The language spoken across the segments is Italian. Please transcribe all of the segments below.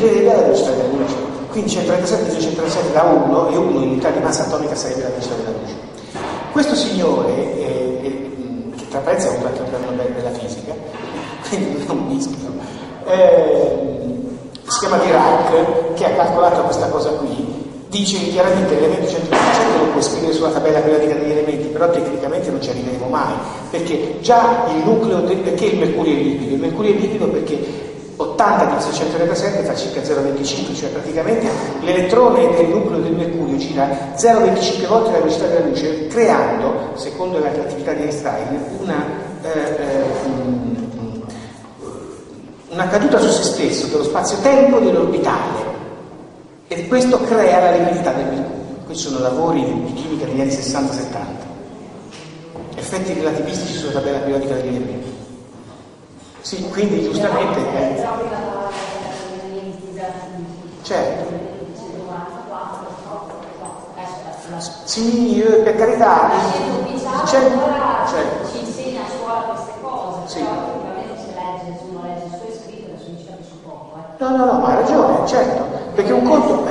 equivarrebbe alla velocità della luce. Quindi 137 diviso 137 da 1 e 1 in unità di massa atomica sarebbe la velocità della luce. Questo signore, che tra parentesi ha avuto anche un premio Nobel della fisica, quindi non un mischio, si chiama Dirac, che ha calcolato questa cosa qui, dice che chiaramente l'elemento 100% lo puoi scrivere sulla tabella periodica degli elementi, però tecnicamente non ci arriveremo mai, perché già il nucleo, perché il mercurio è liquido? Il mercurio è liquido perché 80 diviso 137 fa circa 0,25, cioè praticamente l'elettrone del nucleo del mercurio gira 0,25 volte la velocità della luce, creando, secondo la relatività di Einstein, una caduta su se stesso dello spazio-tempo dell'orbitale, e questo crea la liquidità del mercurio. Questi sono lavori di chimica degli anni 60-70, effetti relativistici sulla tabella periodica degli elementi. Sì, quindi giustamente certo. Sì, per carità, certo. Ci insegna a scuola queste cose, sì. Però ovviamente se uno legge il suo scritto, adesso ci capisce poco. No, ma ha ragione, certo, perché un conto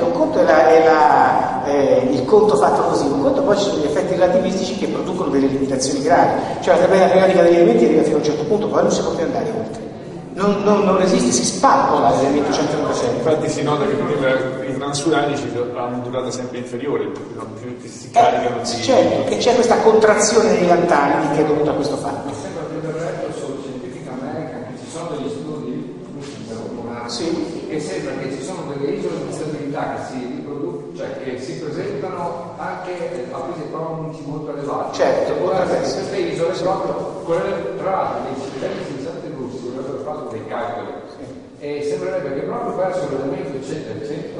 è il conto fatto così, un conto poi ci sono gli effetti relativistici che producono delle limitazioni gravi, cioè la tabella periodica degli elementi arriva fino a un certo punto, poi non si può più andare oltre. Non esiste, si spappola l'elemento 100%. Infatti si nota che i transuranici hanno durata sempre inferiore, più si caricano. Certo, che c'è questa contrazione dei lantani che è dovuta a questo fatto. Sembra più corretto su Scientific American che ci sono degli studi sì. che sembra che ci sono delle isole di stabilità che si riproducono, cioè che si presentano anche a prese atomici molto elevati. Certo, queste isole proprio, quelle tra l'altro dei studenti senza russi avrebbero fatto dei calcoli, sì. E sembrerebbe che proprio verso l'elemento 115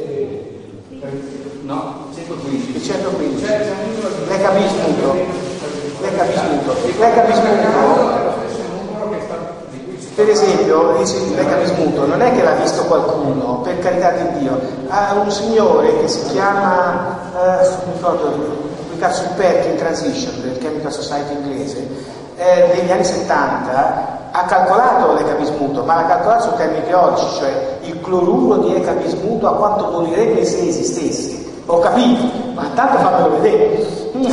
per esempio l'ecabismuto non è che l'ha visto qualcuno, per carità di Dio, ha un signore che si chiama non ricordo, pubblicato su Perkin Transition del Chemical Society inglese negli anni 70, ha calcolato l'ecabismuto, ma l'ha calcolato su termini teorici, cioè il cloruro di ecabismuto a quanto morirebbe se esistesse. Ho capito, ma tanto fammelo vedere.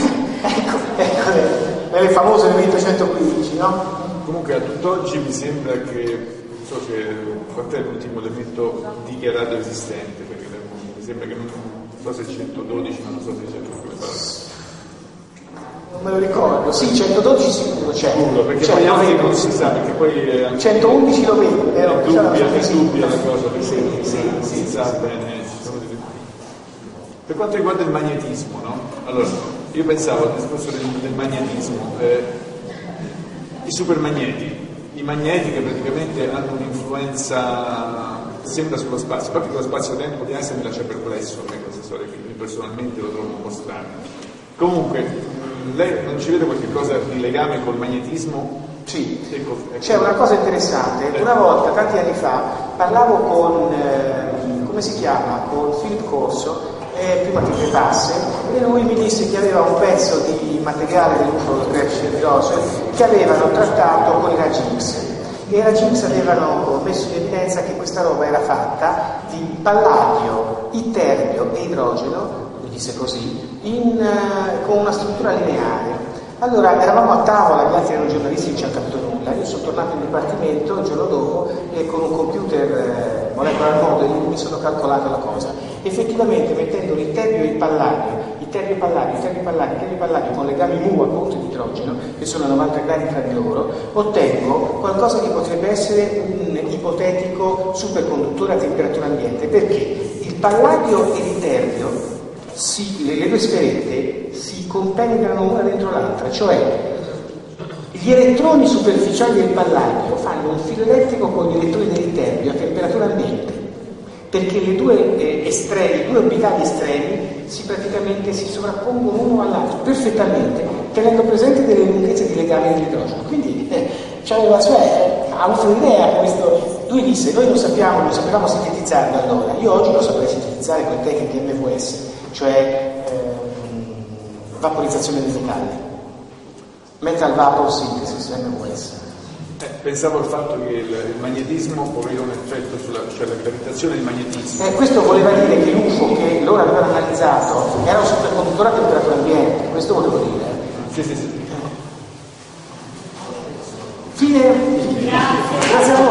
ecco le famose elemento 115, no? Comunque a tutt'oggi mi sembra che, non so se qual è l'ultimo elemento dichiarato esistente, perché mi sembra che non so se è 112, ma non so se è 112. Non me lo ricordo, sì, 112 sicuro c'è. Sicuro, perché poi altri non si sa, perché poi 111 lo vedo, è dubbia la cosa, perché sì. si sa bene. Per quanto riguarda il magnetismo, no? Allora, io pensavo al discorso del magnetismo, i supermagneti, i magneti che praticamente hanno un'influenza sembra sullo spazio, proprio lo spazio-tempo di Einstein mi lascia perplesso, questa storia che io personalmente lo trovo un po' strano. Comunque, lei non ci vede qualche cosa di legame col magnetismo? Sì, ecco. C'è una cosa interessante. Una volta, tanti anni fa, parlavo con, come si chiama, con Philip Corso, prima che crepasse, e lui mi disse che aveva un pezzo di materiale dell'UFO di Roswell che avevano trattato con i raggi X. E i raggi X avevano messo in evidenza che questa roba era fatta di palladio, iterbio e idrogeno, lui disse così, con una struttura lineare. Allora eravamo a tavola, gli altri erano giornalisti, non ci hanno capito nulla. Io sono tornato in dipartimento il giorno dopo e con un computer molecular model mi sono calcolato la cosa. Effettivamente mettendo l'iterbio e il palladio, iterbio-palladio con legami mu a ponte di idrogeno, che sono a 90 gradi tra di loro, ottengo qualcosa che potrebbe essere un ipotetico superconduttore a temperatura ambiente. Perché il palladio e l'iterbio, le due sferette si compenetrano una dentro l'altra, cioè gli elettroni superficiali del palladio fanno un filo elettrico con gli elettroni dell'iterbio a temperatura ambiente, perché le due orbitali estremi praticamente si sovrappongono uno all'altro perfettamente, tenendo presente delle lunghezze di legame dell'idrogeno. Quindi ha avuto un'idea questo. Lui disse: noi non sapevamo sintetizzarlo allora, io oggi lo saprei sintetizzare con le tecniche MVS, cioè vaporizzazione del metallo, metal vapor synthesis, MVS. Pensavo al fatto che il magnetismo aveva un effetto cioè la gravitazione del magnetismo. Questo voleva dire che l'UFO che loro avevano analizzato era un superconduttore a temperatura ambiente, questo volevo dire. Sì. Fine. Grazie a voi.